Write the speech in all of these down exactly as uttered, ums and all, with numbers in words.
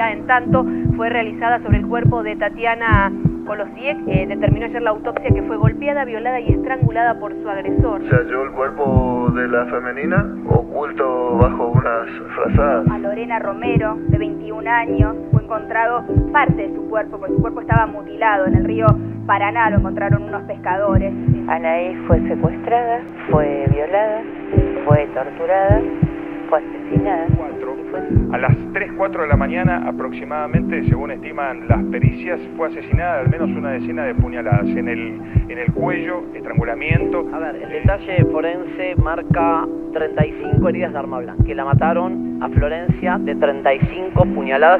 autopsia. En tanto, fue realizada sobre el cuerpo de Tatiana Kolosiek. Eh, determinó ayer la autopsia que fue golpeada, violada y estrangulada por su agresor. Se halló el cuerpo de la femenina oculto bajo unas frazadas. A Lorena Romero, de veintiún años, fue encontrado parte de su cuerpo, porque su cuerpo estaba mutilado en el río Paraná, lo encontraron unos pescadores. Anaí fue secuestrada, fue violada, fue torturada, fue asesinada. A las tres, cuatro de la mañana aproximadamente, según estiman las pericias, fue asesinada al menos una decena de puñaladas en el, en el cuello, estrangulamiento. A ver, el detalle forense marca treinta y cinco heridas de arma blanca, que la mataron a Florencia de treinta y cinco puñaladas.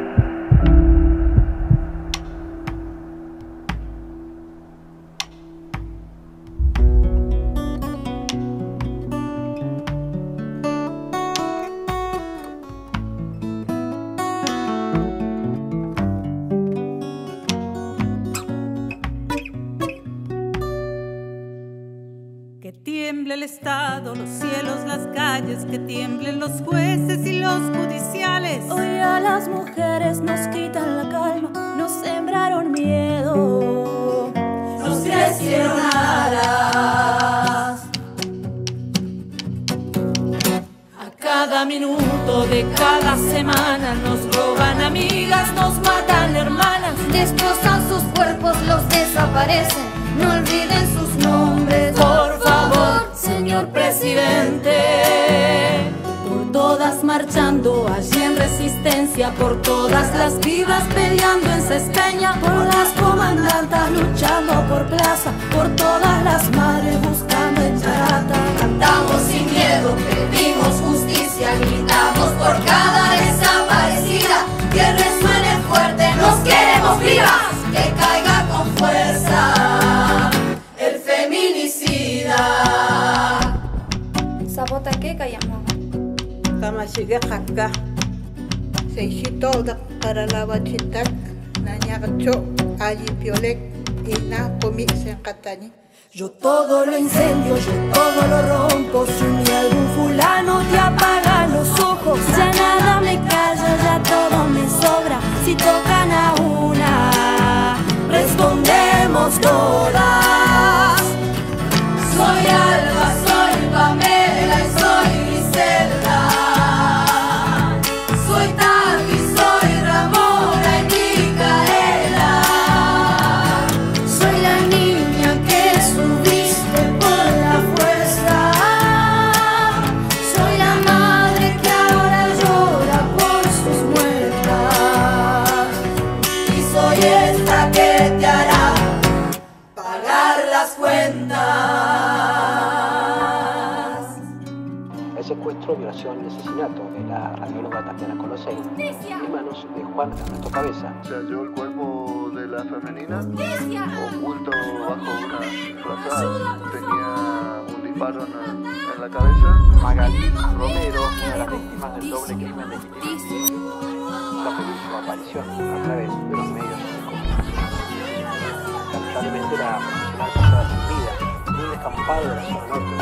Que tiemble el Estado, los cielos, las calles, que tiemblen los jueces y los judiciales. Hoy a las mujeres nos quitan la calma, nos sembraron miedo, nos crecieron alas. A cada minuto de cada semana nos roban amigas, nos matan hermanas, destrozan sus cuerpos, los desaparecen. No olviden sus nombres, por favor, señor presidente. Por todas marchando allí en resistencia, por todas las vivas peleando en Cespeña, por las comandantas luchando por plaza, por todas las madres buscando en Charata. Cantamos sin miedo, pedimos justicia, gritamos por cada desaparecida. Que resuene fuerte, nos queremos vivas, que caiga con fuerza el feminicida. Sabota que callamos. Kama sigue hakka. Se hicito para la bachitak, nañagacho, allí piolek, y na comi se catani. Yo todo lo incendio, yo todo lo rompo. Si ni algún fulano te apaga los ojos, ya nada me calla, ya todo me sobra. Si tocan a una, respondemos todas. Soy Alba, soy Pamela y soy Griselda. Soy Tati, soy Ramona y Micaela. Soy la niña que subiste por la fuerza. Soy la madre que ahora llora por sus muertas. Y soy esta que te hará pagar las cuentas. El secuestro, violación y asesinato de la radióloga Tatiana Kolosiek en manos de Juan Ernesto Cabeza. Se halló el cuerpo de la femenina oculto bajo unas frazadas. Tenía un disparo en, en la cabeza. Magalí Romero, una de las víctimas del doble crimen de feminicidio, la feliz su aparición a través de los medios de comunicación. Lamentablemente la profesional pasada sin vida en un descampado de la zona norte.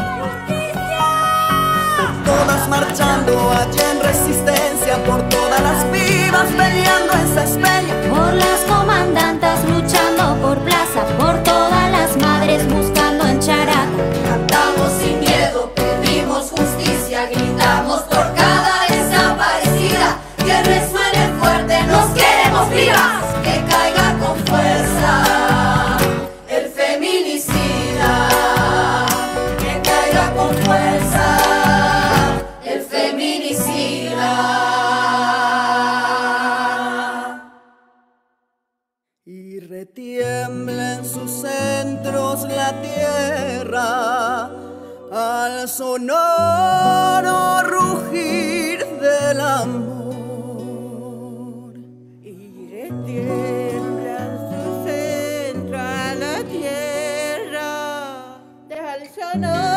Todas marchando allí en resistencia, por todas las vivas peleando en Cespeña, por las comandantas luchando por plaza, por todas las madres buscando en Charata. Cantamos sin miedo, pedimos justicia, gritamos por cada desaparecida. Que resuene fuerte, nos queremos vivas, que caiga con fuerza el feminicida. Que caiga con fuerza el feminicida. y retiembla en sus centros la tierra al sonoro rugir del amor. Y retiembla en su centro la tierra, deja el sonoro